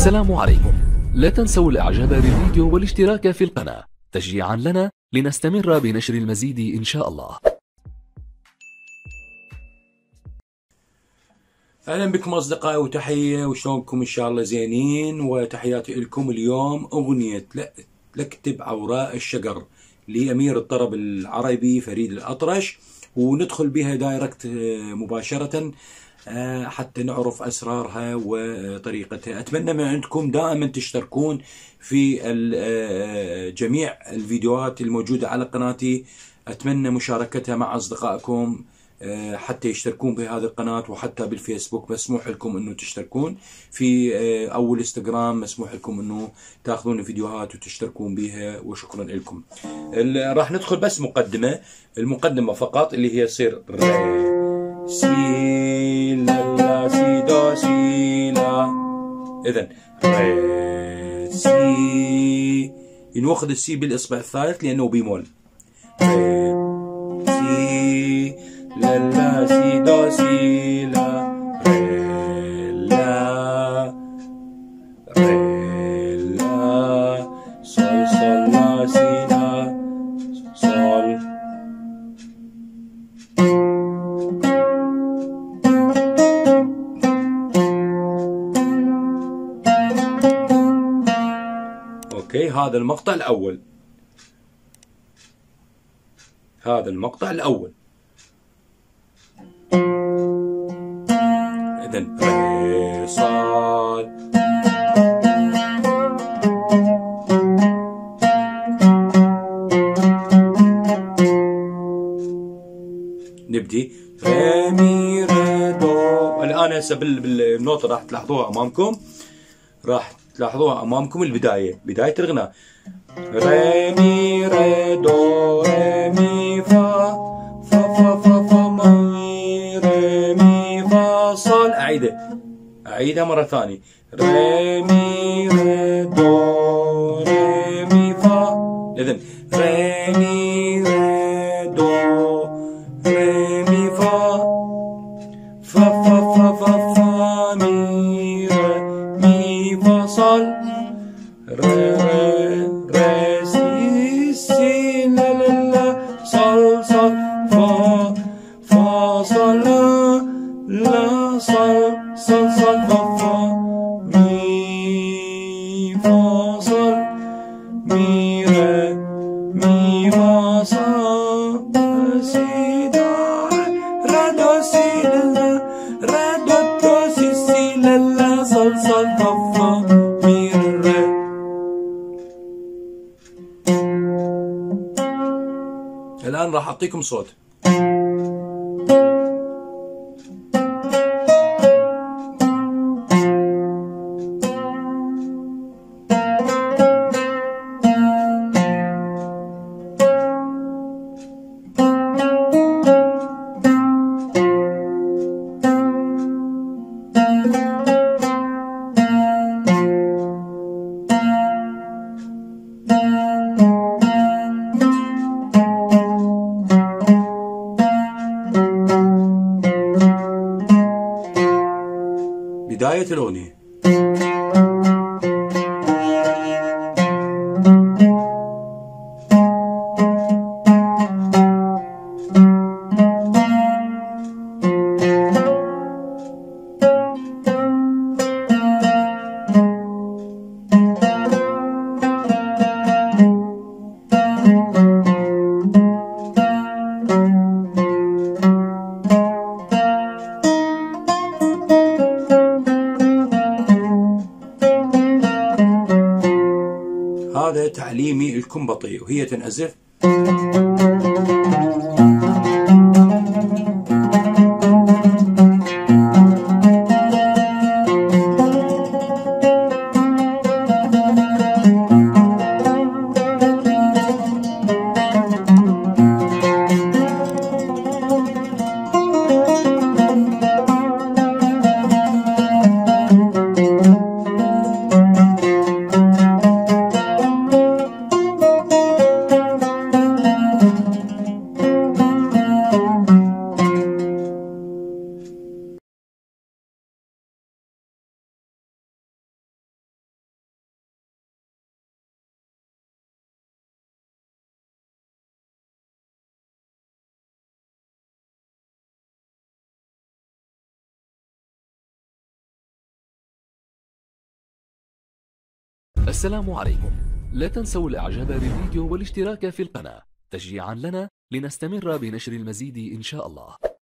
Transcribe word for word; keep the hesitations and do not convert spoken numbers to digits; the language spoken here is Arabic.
السلام عليكم. لا تنسوا الاعجاب بالفيديو والاشتراك في القناة تشجيعا لنا لنستمر بنشر المزيد ان شاء الله. اهلا بكم اصدقائي وتحيه، وشلونكم؟ ان شاء الله زينين، وتحياتي لكم. اليوم اغنيه لكتب عوراء الشجر لامير الطرب العربي فريد الأطرش، وندخل بها دايركت مباشره حتى نعرف اسرارها وطريقتها. اتمنى من عندكم دائما تشتركون في جميع الفيديوهات الموجوده على قناتي. اتمنى مشاركتها مع اصدقائكم حتى يشتركون بهذه القناة، وحتى بالفيسبوك مسموح لكم انه تشتركون في او الانستغرام مسموح لكم انه تاخذون الفيديوهات وتشتركون بها، وشكرا لكم. راح ندخل بس مقدمة، المقدمة فقط اللي هي تصير ري سي لا لا سي دو سي لا. اذا ري سي نوخذ السي بالاصبع الثالث لانه بيمول. ري سي لا لا سي دو سي لا ري لا ري لا صول صول لا سي لا صول. اوكي، هذا المقطع الاول، هذا المقطع الاول. إذن ري صاد نبدي ري مي ري دو. الآن هسه بالنوتة راح تلاحظوها أمامكم، راح تلاحظوها أمامكم البداية، بداية الغناء ري مي ري دو ري مي فا فا فا فا فا مي ري مي فا صول. أعيدها أعيدها مرة ثانية ري مي ري دو ري مي فا. إذن ري مي ري دو ري مي فا فا فا فا فا فا مي ري مي فا صول ري ري ري سي سي لا لا لا صول صول فا فا صول لا لا صول صول صول فا فا مي فا صول مي ري مي فا صول سي دو ري دو سي لا ري دو دو سي سي لا لا صول صول فا فا مي ري. الآن راح أعطيكم صوت. بداية الأغنية. هذا تعليمي لكم بطيء وهي تنعزف. السلام عليكم. لا تنسوا الاعجاب بالفيديو والاشتراك في القناة تشجيعا لنا لنستمر بنشر المزيد إن شاء الله.